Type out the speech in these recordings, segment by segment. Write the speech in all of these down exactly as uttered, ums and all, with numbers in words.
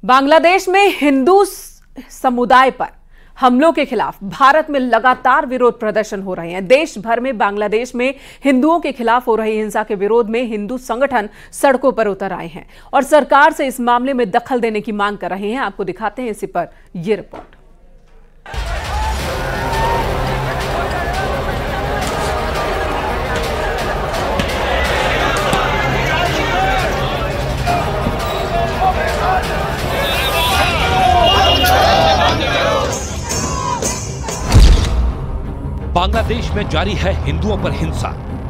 बांग्लादेश में हिंदू समुदाय पर हमलों के खिलाफ भारत में लगातार विरोध प्रदर्शन हो रहे हैं। देश भर में बांग्लादेश में हिंदुओं के खिलाफ हो रही हिंसा के विरोध में हिंदू संगठन सड़कों पर उतर आए हैं और सरकार से इस मामले में दखल देने की मांग कर रहे हैं। आपको दिखाते हैं इसी पर यह रिपोर्ट। बांग्लादेश में जारी है हिंदुओं पर हिंसा।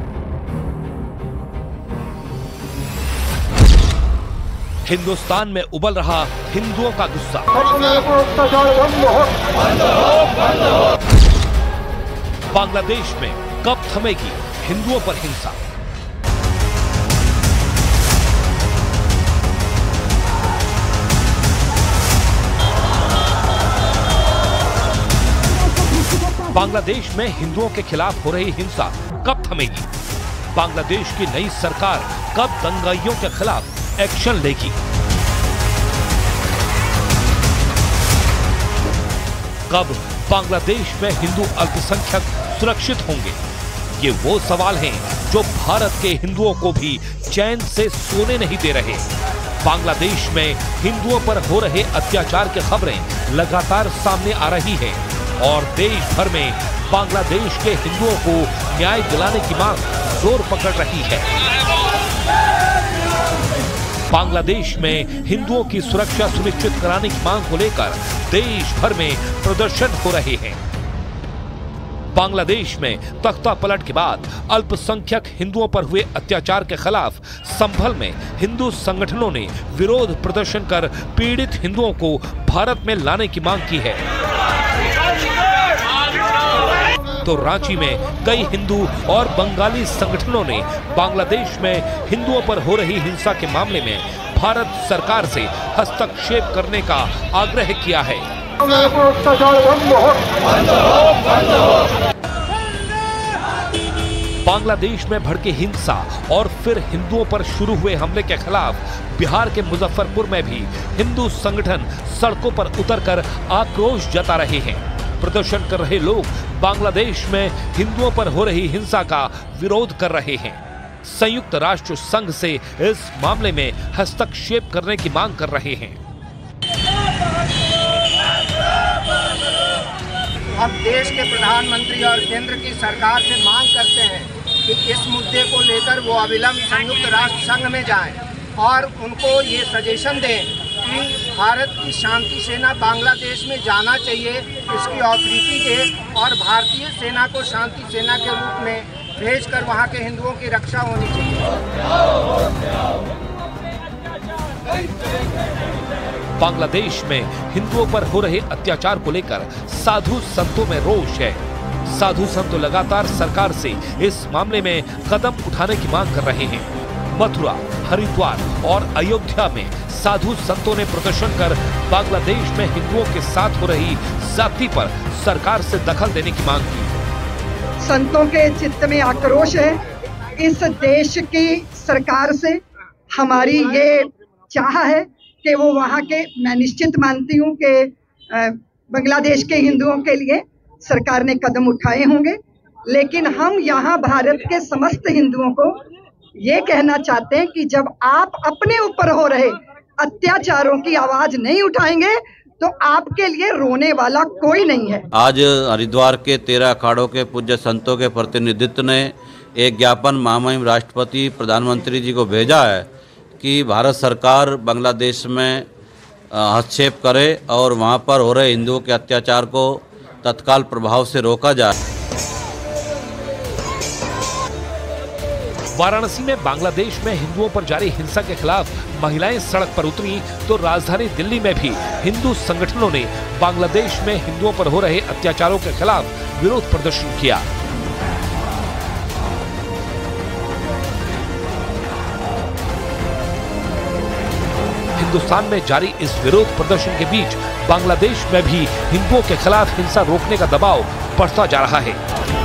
हिंदुस्तान में उबल रहा हिंदुओं का गुस्सा। बांग्लादेश में कब थमेगी हिंदुओं पर हिंसा? बांग्लादेश में हिंदुओं के खिलाफ हो रही हिंसा कब थमेगी? बांग्लादेश की नई सरकार कब दंगाइयों के खिलाफ एक्शन लेगी? कब बांग्लादेश में हिंदू अल्पसंख्यक सुरक्षित होंगे? ये वो सवाल हैं जो भारत के हिंदुओं को भी चैन से सोने नहीं दे रहे। बांग्लादेश में हिंदुओं पर हो रहे अत्याचार की खबरें लगातार सामने आ रही हैं और देश भर में बांग्लादेश के हिंदुओं को न्याय दिलाने की मांग जोर पकड़ रही है। बांग्लादेश में हिंदुओं की सुरक्षा सुनिश्चित कराने की मांग को लेकर देश भर में प्रदर्शन हो रहे हैं। बांग्लादेश में तख्ता पलट के बाद अल्पसंख्यक हिंदुओं पर हुए अत्याचार के खिलाफ संभल में हिंदू संगठनों ने विरोध प्रदर्शन कर पीड़ित हिंदुओं को भारत में लाने की मांग की है। तो रांची में कई हिंदू और बंगाली संगठनों ने बांग्लादेश में हिंदुओं पर हो रही हिंसा के मामले में भारत सरकार से हस्तक्षेप करने का आग्रह किया है। बांग्लादेश में भड़के हिंसा और फिर हिंदुओं पर शुरू हुए हमले के खिलाफ बिहार के मुजफ्फरपुर में भी हिंदू संगठन सड़कों पर उतरकर आक्रोश जता रहे हैं। प्रदर्शन कर रहे लोग बांग्लादेश में हिंदुओं पर हो रही हिंसा का विरोध कर रहे हैं। संयुक्त राष्ट्र संघ से इस मामले में हस्तक्षेप करने की मांग कर रहे हैं। हम देश के प्रधानमंत्री और केंद्र की सरकार से मांग करते हैं कि इस मुद्दे को लेकर वो अविलंब संयुक्त राष्ट्र संघ में जाएं और उनको ये सजेशन दें कि भारत की शांति सेना बांग्लादेश में जाना चाहिए, इसकी ऑथोरिटी दे और भारतीय सेना को शांति सेना के रूप में भेजकर वहां के हिंदुओं की रक्षा होनी चाहिए। बांग्लादेश में हिंदुओं पर हो रहे अत्याचार को लेकर साधु संतों में रोष है। साधु संत लगातार सरकार से इस मामले में कदम उठाने की मांग कर रहे हैं। मथुरा, हरिद्वार और अयोध्या में साधु संतों ने प्रदर्शन कर बांग्लादेश में हिंदुओं के साथ हो रही ज्यादती पर सरकार से दखल देने की मांग की। संतों के चित्त में आक्रोश है। इस देश की सरकार से हमारी ये चाह है कि वो वहाँ के, मैं निश्चित मानती हूँ कि बांग्लादेश के हिंदुओं के लिए सरकार ने कदम उठाए होंगे, लेकिन हम यहाँ भारत के समस्त हिंदुओं को ये कहना चाहते हैं कि जब आप अपने ऊपर हो रहे अत्याचारों की आवाज नहीं उठाएंगे तो आपके लिए रोने वाला कोई नहीं है। आज हरिद्वार के तेरह अखाड़ों के पूज्य संतों के प्रतिनिधित्व ने एक ज्ञापन महामहिम राष्ट्रपति प्रधानमंत्री जी को भेजा है कि भारत सरकार बांग्लादेश में हस्तक्षेप करे और वहां पर हो रहे हिंदुओं के अत्याचार को तत्काल प्रभाव से रोका जाए। वाराणसी में बांग्लादेश में हिंदुओं पर जारी हिंसा के खिलाफ महिलाएं सड़क पर उतरी तो राजधानी दिल्ली में भी हिंदू संगठनों ने बांग्लादेश में हिंदुओं पर हो रहे अत्याचारों के खिलाफ विरोध प्रदर्शन किया। हिंदुस्तान में जारी इस विरोध प्रदर्शन के बीच बांग्लादेश में भी हिंदुओं के खिलाफ हिंसा रोकने का दबाव बढ़ता जा रहा है।